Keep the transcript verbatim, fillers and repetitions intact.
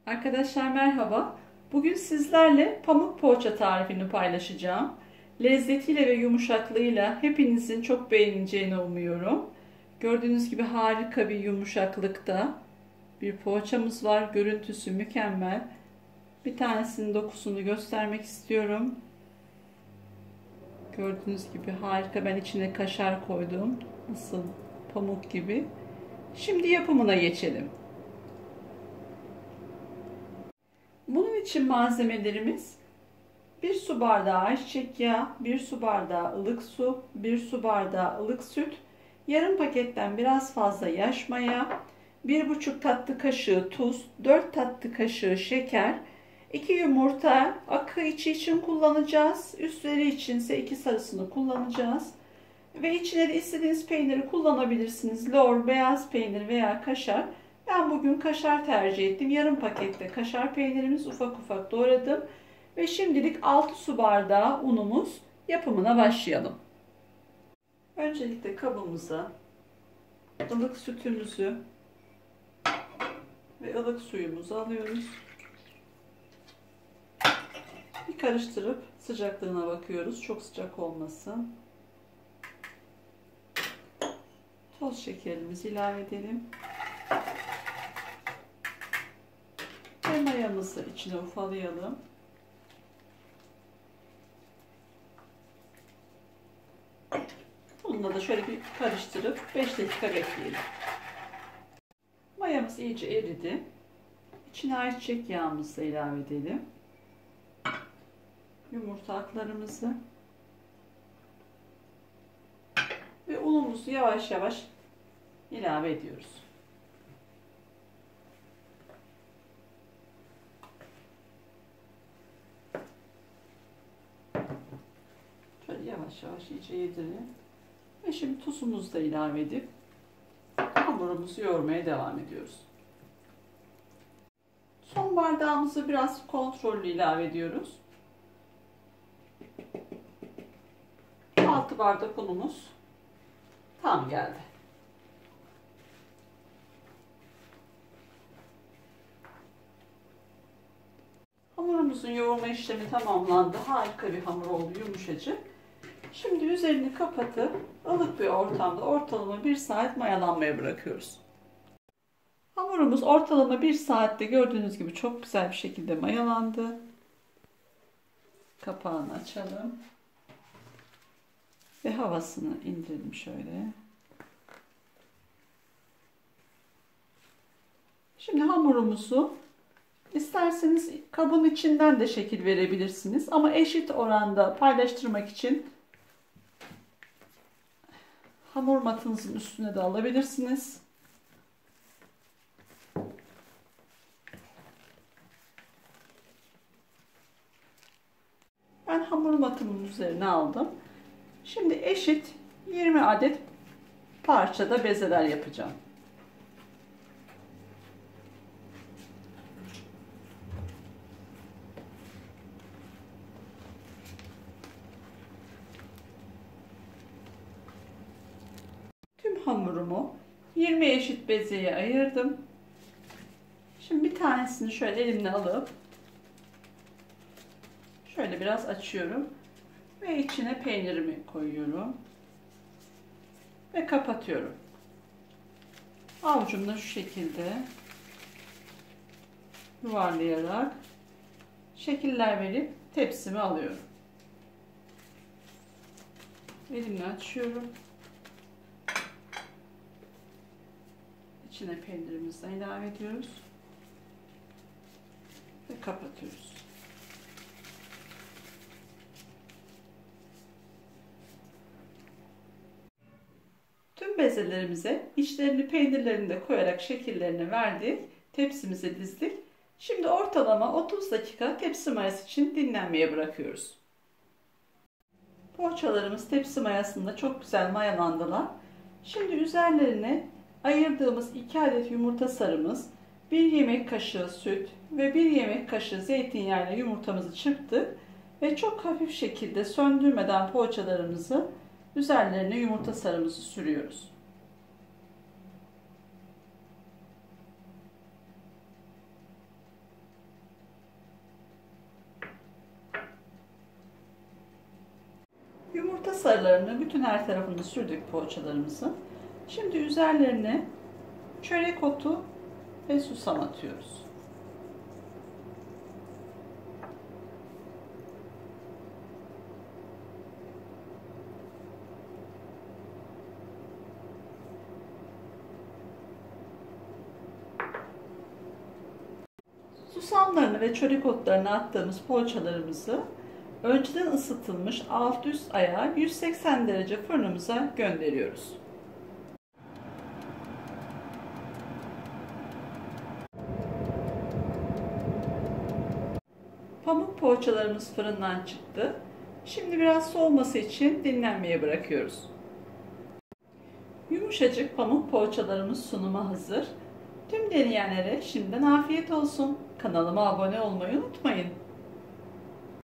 Arkadaşlar merhaba. Bugün sizlerle pamuk poğaça tarifini paylaşacağım. Lezzetiyle ve yumuşaklığıyla hepinizin çok beğeneceğini umuyorum. Gördüğünüz gibi harika bir yumuşaklıkta bir poğaçamız var. Görüntüsü mükemmel. Bir tanesinin dokusunu göstermek istiyorum. Gördüğünüz gibi harika. Ben içine kaşar koydum. Nasıl pamuk gibi. Şimdi yapımına geçelim. Bunun için malzemelerimiz bir su bardağı ayçiçek yağı, bir su bardağı ılık su, bir su bardağı ılık süt, yarım paketten biraz fazla yaş maya, bir buçuk tatlı kaşığı tuz, dört tatlı kaşığı şeker, iki yumurta, akı içi için kullanacağız, üstleri içinse iki sarısını kullanacağız. Ve içine de istediğiniz peyniri kullanabilirsiniz. Lor, beyaz peynir veya kaşar. Ben bugün kaşar tercih ettim. Yarım pakette kaşar peynirimiz ufak ufak doğradım. Ve şimdilik altı su bardağı unumuz yapımına başlayalım. Öncelikle kabımıza ılık sütümüzü ve ılık suyumuzu alıyoruz. Bir karıştırıp sıcaklığına bakıyoruz. Çok sıcak olmasın. Toz şekerimizi ilave edelim. Ve mayamızı içine ufalayalım. Bununla da şöyle bir karıştırıp beş dakika bekleyelim. Mayamız iyice eridi. İçine ayçiçek yağımızı ilave edelim. Yumurta aklarımızı ve unumuzu yavaş yavaş ilave ediyoruz. Şöyle yavaş yavaş iyice yedirelim. Ve şimdi tuzumuzu da ilave edip hamurumuzu yoğurmaya devam ediyoruz. Son bardağımızı biraz kontrollü ilave ediyoruz. altı bardak unumuz tam geldi. Hamurumuzun yoğurma işlemi tamamlandı. Harika bir hamur oldu, yumuşacık. Şimdi üzerini kapatıp ılık bir ortamda ortalama bir saat mayalanmaya bırakıyoruz. Hamurumuz ortalama bir saatte gördüğünüz gibi çok güzel bir şekilde mayalandı. Kapağını açalım. Ve havasını indirelim şöyle. Şimdi hamurumuzu isterseniz kabın içinden de şekil verebilirsiniz. Ama eşit oranda paylaştırmak için hamur matınızın üstüne de alabilirsiniz. Ben hamur matımın üzerine aldım. Şimdi eşit yirmi adet parçada bezeler yapacağım. Tüm hamurumu yirmi eşit bezeye ayırdım. Şimdi bir tanesini şöyle elimle alıp şöyle biraz açıyorum. Ve içine peynirimi koyuyorum. Ve kapatıyorum. Avucumda şu şekilde yuvarlayarak şekiller verip tepsimi alıyorum. Elimle açıyorum. İçine peynirimizi ilave ediyoruz. Ve kapatıyoruz. Tüm bezelerimize içlerini peynirlerini de koyarak şekillerini verdik. Tepsimize dizdik. Şimdi ortalama otuz dakika tepsi mayası için dinlenmeye bırakıyoruz. Poğaçalarımız tepsi mayasında çok güzel mayalandılar. Şimdi üzerlerine ayırdığımız iki adet yumurta sarımız, bir yemek kaşığı süt ve bir yemek kaşığı zeytinyağı ile yumurtamızı çırptık ve çok hafif şekilde söndürmeden poğaçalarımızı üzerlerine yumurta sarımızı sürüyoruz. sarılarını bütün her tarafını sürdük poğaçalarımızın. Şimdi üzerlerine çörek otu ve susam atıyoruz. Susamlarını ve çörek otlarını attığımız poğaçalarımızı önceden ısıtılmış alt üst ayağa yüz seksen derece fırınımıza gönderiyoruz. Pamuk poğaçalarımız fırından çıktı. Şimdi biraz soğuması için dinlenmeye bırakıyoruz. Yumuşacık pamuk poğaçalarımız sunuma hazır. Tüm deneyenlere şimdiden afiyet olsun. Kanalıma abone olmayı unutmayın.